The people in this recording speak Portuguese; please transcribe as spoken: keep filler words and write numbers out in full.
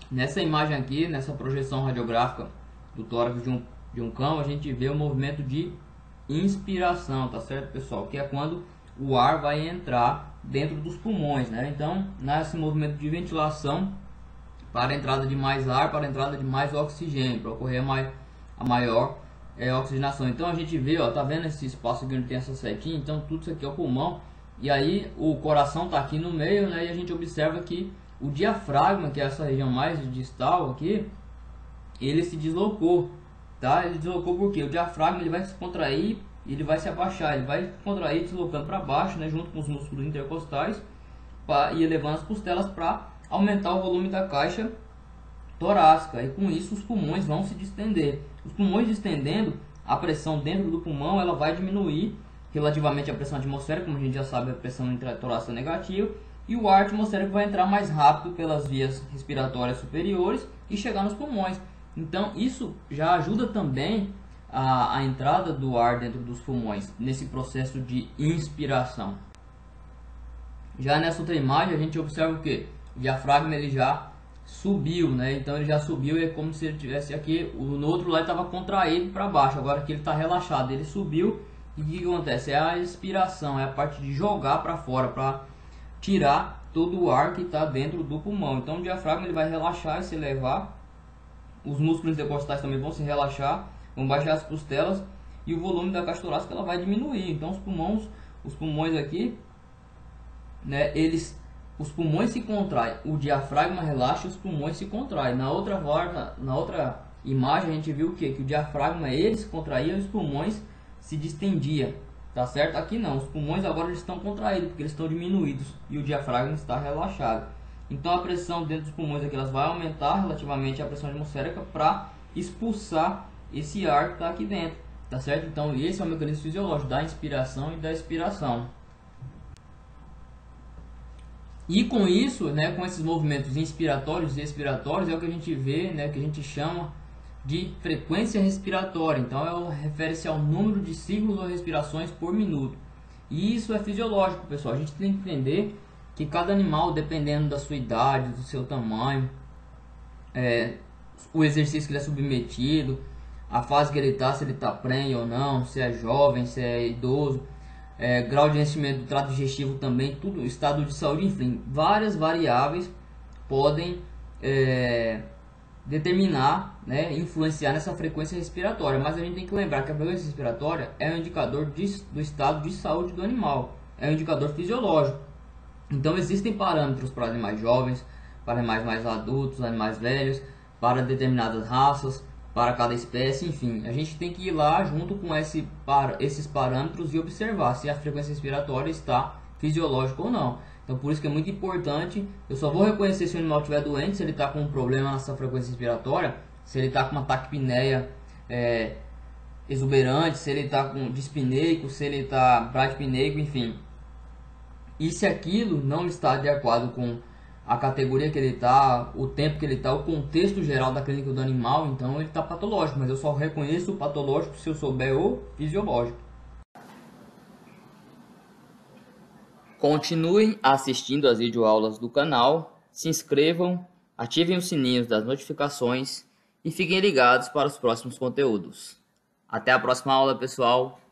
Nessa imagem aqui, nessa projeção radiográfica do tórax de um, de um cão, a gente vê o movimento de inspiração, tá certo, pessoal? Que é quando o ar vai entrar dentro dos pulmões, né? Então, nesse movimento de ventilação, para a entrada de mais ar, para a entrada de mais oxigênio, para ocorrer a, mai, a maior é, oxigenação. Então a gente vê, ó, tá vendo esse espaço aqui onde tem essa setinha? Então tudo isso aqui é o pulmão, e aí o coração tá aqui no meio, né? E a gente observa que o diafragma, que é essa região mais distal aqui, ele se deslocou, tá? Ele deslocou porque o diafragma ele vai se contrair e ele vai se abaixar, ele vai contrair deslocando para baixo, né? Junto com os músculos intercostais, pra, e elevando as costelas para aumentar o volume da caixa torácica, e com isso os pulmões vão se distender. Os pulmões distendendo, a pressão dentro do pulmão ela vai diminuir relativamente à pressão atmosférica, como a gente já sabe, a pressão intratorácica é negativa, e o ar atmosférico vai entrar mais rápido pelas vias respiratórias superiores e chegar nos pulmões. Então isso já ajuda também a, a entrada do ar dentro dos pulmões, nesse processo de inspiração. Já nessa outra imagem a gente observa o que? O diafragma ele já subiu, né? Então ele já subiu e é como se ele tivesse aqui, o, no outro lado estava contraído para baixo, agora aqui ele está relaxado, ele subiu. E o que, que acontece? É a expiração, é a parte de jogar para fora, para tirar todo o ar que está dentro do pulmão. Então o diafragma ele vai relaxar e se elevar, os músculos intercostais também vão se relaxar, vão baixar as costelas e o volume da caixa torácica ela vai diminuir. Então os pulmões, os pulmões aqui, né, eles os pulmões se contraem, o diafragma relaxa e os pulmões se contraem. Na outra na, na outra imagem a gente viu o que? Que o diafragma ele se contraía e os pulmões se distendia, tá certo? Aqui não, os pulmões agora eles estão contraídos porque eles estão diminuídos e o diafragma está relaxado. Então a pressão dentro dos pulmões aqui elas vai aumentar relativamente à pressão atmosférica para expulsar esse ar que está aqui dentro, tá certo? Então esse é o mecanismo fisiológico da inspiração e da expiração. E com isso, né, com esses movimentos inspiratórios e expiratórios, é o que a gente vê, né, que a gente chama de frequência respiratória. Então, refere-se ao número de ciclos ou respirações por minuto. E isso é fisiológico, pessoal. A gente tem que entender que cada animal, dependendo da sua idade, do seu tamanho, é, o exercício que ele é submetido, a fase que ele está, se ele está prenhe ou não, se é jovem, se é idoso, É, grau de enchimento do trato digestivo também, tudo, estado de saúde, enfim, várias variáveis podem é, determinar, né, influenciar nessa frequência respiratória. Mas a gente tem que lembrar que a frequência respiratória é um indicador de, do estado de saúde do animal, é um indicador fisiológico. Então existem parâmetros para animais jovens, para animais mais adultos, animais velhos, para determinadas raças, para cada espécie, enfim, a gente tem que ir lá junto com esse, para, esses parâmetros e observar se a frequência respiratória está fisiológica ou não. Então por isso que é muito importante, eu só vou reconhecer se o animal estiver doente, se ele está com um problema nessa frequência respiratória, se ele está com uma taquipneia é, exuberante, se ele está com dispneico, se ele está bradipneico, enfim. E se aquilo não está de acordo com a categoria que ele está, o tempo que ele está, o contexto geral da clínica do animal, então ele está patológico, mas eu só reconheço o patológico se eu souber o fisiológico. Continuem assistindo as videoaulas do canal, se inscrevam, ativem os sininhos das notificações e fiquem ligados para os próximos conteúdos. Até a próxima aula, pessoal!